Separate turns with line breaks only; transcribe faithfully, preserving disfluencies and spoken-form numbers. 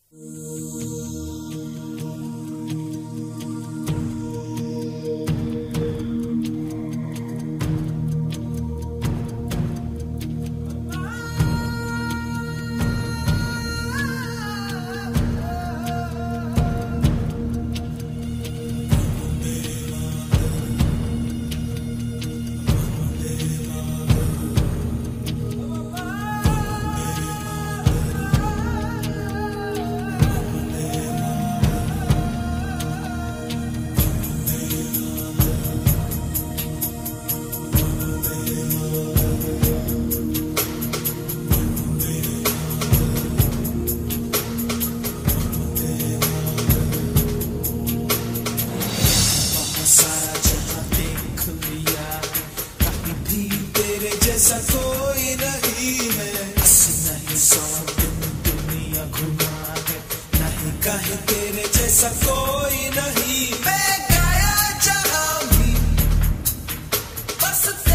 जैसा कोई नहीं है, अस्सी नहीं सौ दिन दुनिया घुमा है, नहीं कहे तेरे जैसा कोई नहीं। मैं गाया जहां भी बस